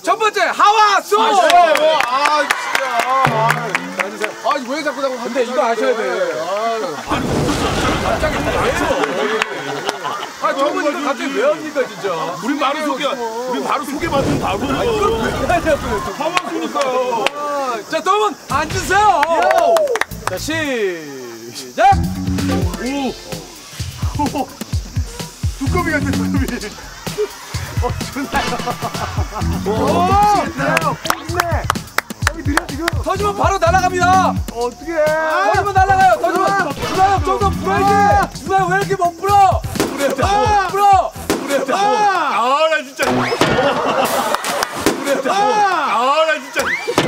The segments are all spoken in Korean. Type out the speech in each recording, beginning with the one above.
첫 번째 하와수. 아 진짜. 왜 자꾸 근데 이거 아셔야 돼. 갑자기 저분 이거 갑자기 왜 합니까 진짜? 우리 바로 소개받은 바로. 하와수니까요. 자, 두 분 앉으세요. 자, 시작. 두꺼비 같아 두꺼비. 터지면 바로 날아갑니다. 어떻게? 터지면 날아가요. 터지면. 누나형 좀더 불어야지. 누나형 왜 이렇게 못 불어? 불어. 나 진짜. 나 진짜.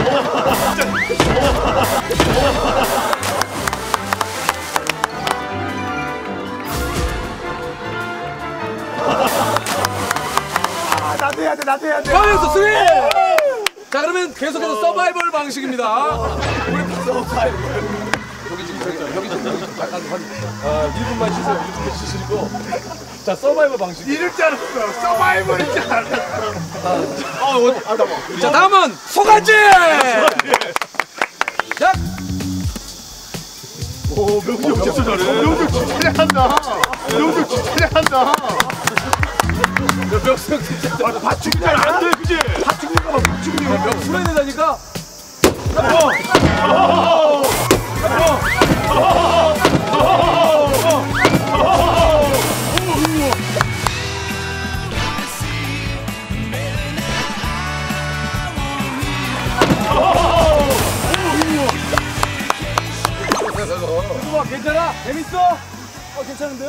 나도 해야 돼. 가면서 스윙. 자, 그러면 계속해서 서바이벌 방식입니다. 여기 지금 잠깐 1분만 쉬세요. 1분만 쉬시고. 자, 서바이벌 방식. 이럴 줄 알았어. 서바이벌인 줄 알았어. 자, 다음은 소간지. 자, 오, 명중 진짜 잘해. 명중 진짜 잘한다. 명중 진짜 잘한다. 명수형 진짜 받치기 잘 안 돼, 그지? 명수형이 되다니까. 괜찮아? 재밌어? 괜찮은데요?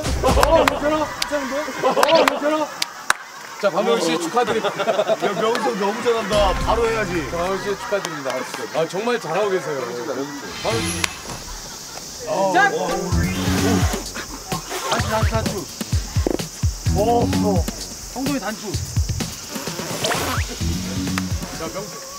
괜찮아? 자, 박명수 씨 축하드립니다. 야, 명수 너무 잘한다. 바로 해야지. 박명수 씨 축하드립니다. 정말 잘하고 계세요. 자! 단추. 성동이 단추. 자, 명수.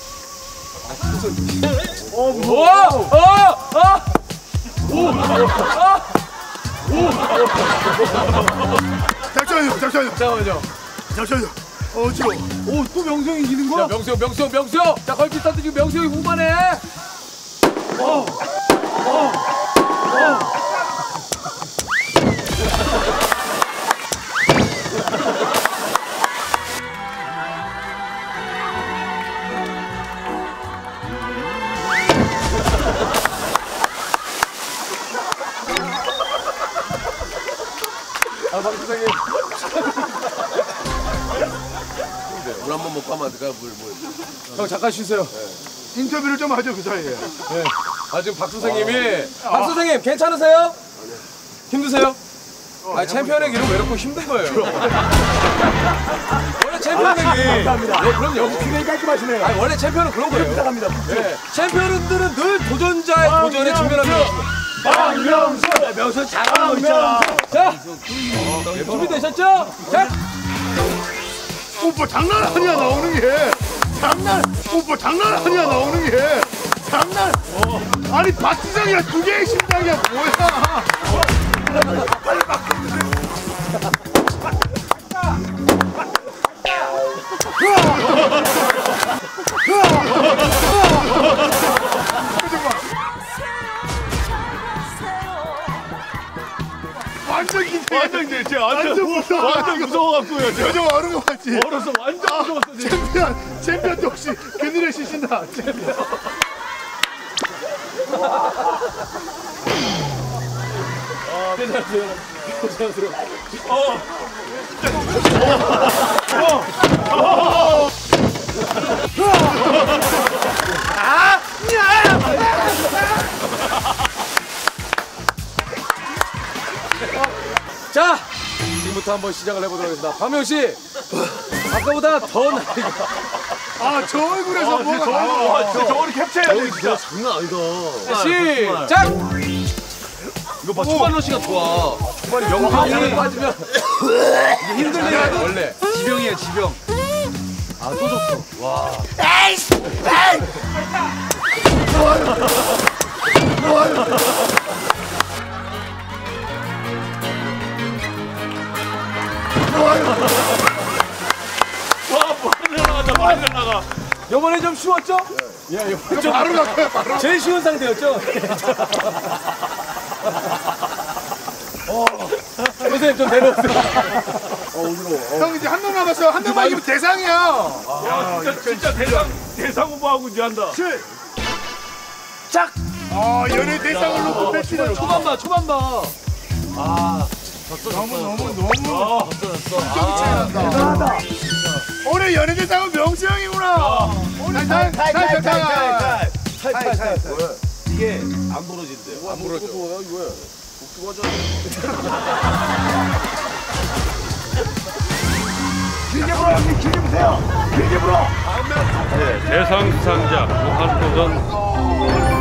잠시만요. 어지러워. 또 명수형이 이기는 거야? 자, 명수형. 자, 거의 비슷한데 지금 명수형이 후반에. 박 선생님. 물 한 번 먹고 하면 안 될까요? 물. 형, 잠깐 쉬세요. 인터뷰를 좀 하죠, 그 사이에. 네. 지금 박 선생님이. 박 선생님, 괜찮으세요? 힘드세요? 챔피언에게 이러면 외롭고 힘든 거예요. 원래 챔피언에게. 감사합니다. 네, 그럼요. 굉장히 깔끔하시네요. 원래 챔피언은 그런 거예요. 부탁합니다. 네. 챔피언들은 늘 도전자의 도전에 직면합니다. 명수 잘하는 거 있잖아. 자, 준비되셨죠? 자, 오빠 장난 아니야 나오는 게. 오빠 장난 아니야 나오는 게. 아니 박지성이랑 두 개의 심장이야 뭐야? 빨리 완전 무서워갖고요. 저 어른 거 맞지? 얼어서 완전 무서웠어. 챔피언 혹시 그늘에 쉬신다. 챔피언. 괜찮으세요? 자, 지금부터 한번 시작을 해보도록 하겠습니다. 박명 씨, 아까보다 더 나이가. 저 얼굴에서 뭐가 저거를 캡처해야 돼. 진짜 장난 아니다. 시작! 이거 봐, 초반 러시가 좋아. 초반에 명성이 빠지면 이게 힘들네요, 원래. 지병이야, 지병. 또 졌어. 와. 와, 뭐하냐. 많이 날라가. 이번에 좀 쉬웠죠? 예, 이번에 좀 바로 나가요, 바로. 제일 쉬운 상대였죠? 선생님 좀 내려오세요. 형 이제 한 명 남았어. 한 명만 이기면 대상이야. 야, 진짜 대상 후보하고 이제 한다. 짝! 연예 대상을 놓고 뺏기는. 초반 봐. 너무 점이 차이 난다. 대단하다. 올해 연예 대상은 명수 형이구나. 오늘 탈. 이게 안 부러진대요. 안 부러져. 길게 불어 형님, 길게 보세요. 길게 불어. 대상 수상자 무한도전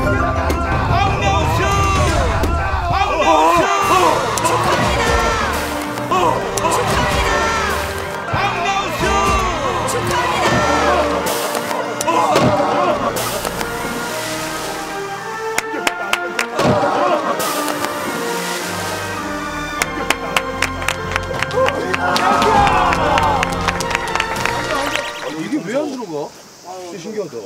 이게 왜 안 들어가? 신기하다.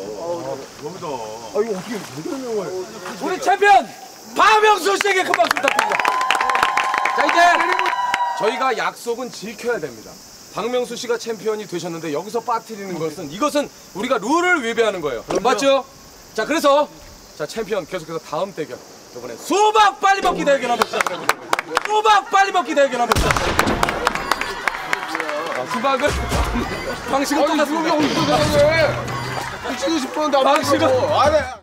우리 챔피언 박명수 씨에게 큰 박수 부탁드립니다. 자, 이제 저희가 약속은 지켜야 됩니다. 박명수 씨가 챔피언이 되셨는데 여기서 빠뜨리는 것은 이것은 우리가 룰을 위배하는 거예요. 맞죠? 자, 그래서 자, 챔피언 계속해서 다음 대결 이번에 수박 빨리 먹기 대결 한번 시작해보도록 하겠습니다. 수박 빨리 먹기 대결 한번 시작해보도록 하겠습니다. 수박을 방식은 똑같습니다. 미치고 싶었는데 안 방식은 아, 네.